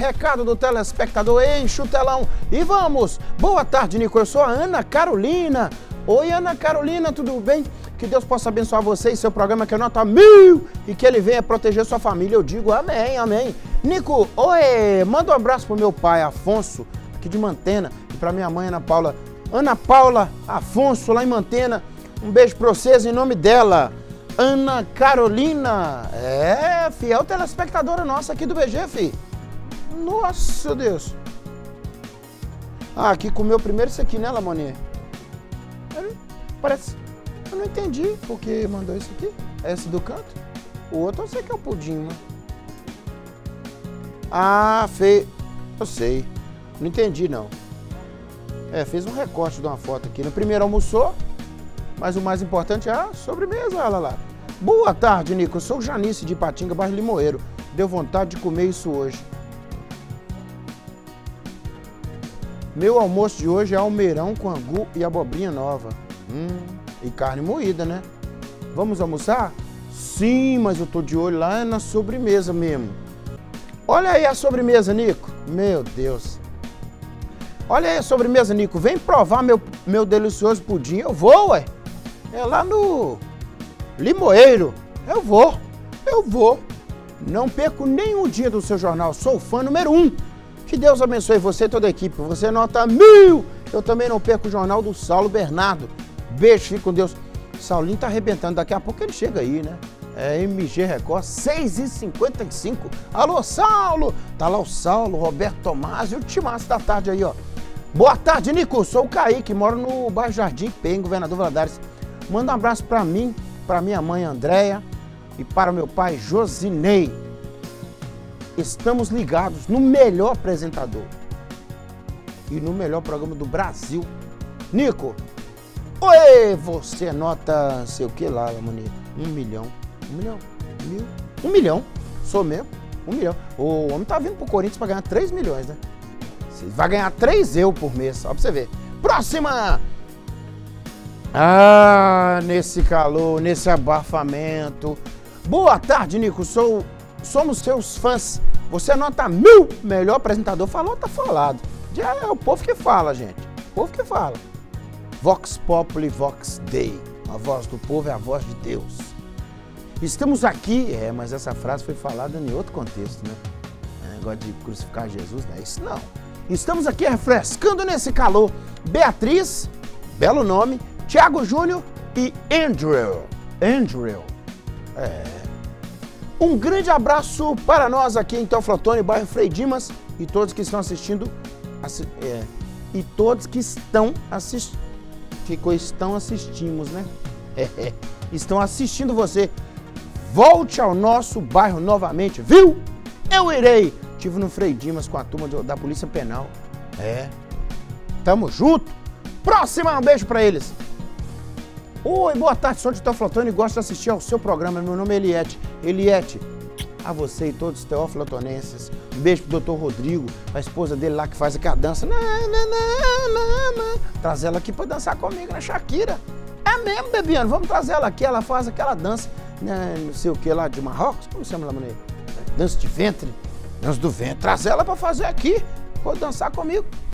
recado do telespectador, enche o telão e vamos! Boa tarde, Nico, eu sou a Ana Carolina. Oi, Ana Carolina, tudo bem? Que Deus possa abençoar você e seu programa, que é nota 1000 e que Ele venha proteger sua família. Eu digo amém, amém. Nico, oi, manda um abraço pro meu pai, Afonso, aqui de Mantena, e pra minha mãe, Ana Paula. Ana Paula Afonso, lá em Mantena. Um beijo pra vocês em nome dela. Ana Carolina, fiel telespectadora nossa aqui do BG, fi. Nossa, Deus. Ah, aqui comeu primeiro isso aqui, né, Lamoni? Parece... Eu não entendi porque mandou isso aqui. É esse do canto? O outro eu sei que é o pudim, né? Ah, fez... Eu sei. Não entendi, não. Fez um recorte de uma foto aqui. No primeiro almoçou, mas o mais importante é a sobremesa, olha lá. Boa tarde, Nico. Eu sou o Janice de Ipatinga, bairro Limoeiro. Deu vontade de comer isso hoje. Meu almoço de hoje é almeirão com angu e abobrinha nova. E carne moída, né? Vamos almoçar? Sim, mas eu tô de olho lá na sobremesa mesmo. Olha aí a sobremesa, Nico. Meu Deus. Olha aí a sobremesa, Nico. Vem provar meu delicioso pudim. Eu vou, ué. É lá no Limoeiro. Eu vou. Não perco nenhum dia do seu jornal. Sou fã número 1. Que Deus abençoe você e toda a equipe. Você nota 1000. Eu também não perco o jornal do Saulo Bernardo. Beijo, fique com Deus. Saulinho tá arrebentando, daqui a pouco ele chega aí, né? MG Record, 6h55. Alô, Saulo! Tá lá o Saulo, Roberto Tomás e o timaço da tarde aí, ó. Boa tarde, Nico. Sou o Kaique, moro no bairro Jardim Pé, em Governador Valadares. Manda um abraço pra mim, pra minha mãe Andréia e para meu pai Josinei. Estamos ligados no melhor apresentador e no melhor programa do Brasil. Nico, oi, você nota, sei o que lá, Lamoni? 1 milhão. 1 milhão? 1.000? 1 milhão. Sou mesmo. 1 milhão. O homem tá vindo pro Corinthians pra ganhar 3 milhões, né? Você vai ganhar 3 euros por mês, só pra você ver. Próxima! Ah, nesse calor, nesse abafamento. Boa tarde, Nico. Somos seus fãs. Você nota 1000. Melhor apresentador. Falou, tá falado. Já é o povo que fala, gente. O povo que fala. Vox Populi, Vox Dei. A voz do povo é a voz de Deus. Estamos aqui... mas essa frase foi falada em outro contexto, né? Negócio de crucificar Jesus, não é isso não. Estamos aqui refrescando nesse calor. Beatriz, belo nome, Thiago Júnior e Andrew. Um grande abraço para nós aqui em Teoflotone, bairro Frei Dimas, e todos que estão assistindo... e todos que estão assistindo... assistimos, né? Estão assistindo você. Volte ao nosso bairro novamente, viu? Eu irei. Estive no Frei Dimas com a turma da Polícia Penal. Tamo junto. Próxima, um beijo pra eles. Oi, boa tarde, sou de Teoflotone e gosto de assistir ao seu programa. Meu nome é Eliette. Eliette, a você e todos os teoflotonenses. Um beijo pro Dr. Rodrigo, a esposa dele lá que faz aquela dança. Traz ela aqui pra dançar comigo na Shakira. É mesmo, Bebiano, vamos trazer ela aqui. Ela faz aquela dança, não sei o que lá de Marrocos. Como chama lá, maneiro? Dança de ventre. Dança do ventre. Traz ela pra fazer aqui. Pode dançar comigo.